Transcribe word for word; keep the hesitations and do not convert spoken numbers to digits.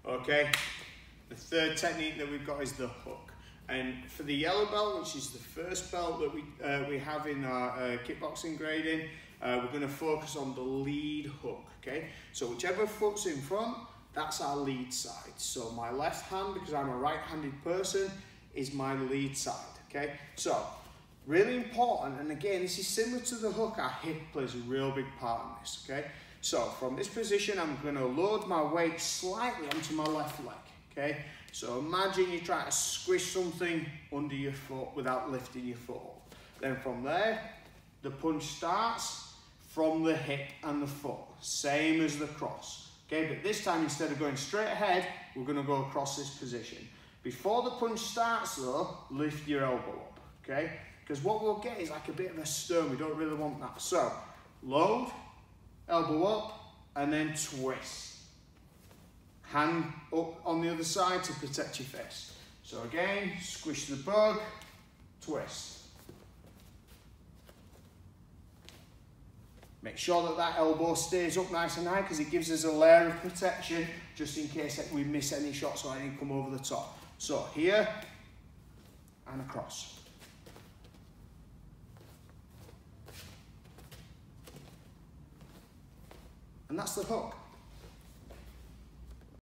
Okay, the third technique that we've got is the hook. And for the yellow belt, which is the first belt that we, uh, we have in our uh, kickboxing grading, uh, we're going to focus on the lead hook, okay? So whichever foot's in front, that's our lead side. So my left hand, because I'm a right-handed person, is my lead side, okay? So, really important, and again, this is similar to the hook, our hip plays a real big part in this, okay? So from this position, I'm going to load my weight slightly onto my left leg, okay? So imagine you try to squish something under your foot without lifting your foot up. Then from there, the punch starts from the hip and the foot, same as the cross. Okay, but this time instead of going straight ahead, we're going to go across this position. Before the punch starts though, lift your elbow up, okay? Because what we'll get is like a bit of a stone, we don't really want that. So, load, elbow up, and then twist. Hand up on the other side to protect your face. So again, squish the bug, twist. Make sure that that elbow stays up nice and high because it gives us a layer of protection just in case we miss any shots or any come over the top. So here and across. And that's the hook.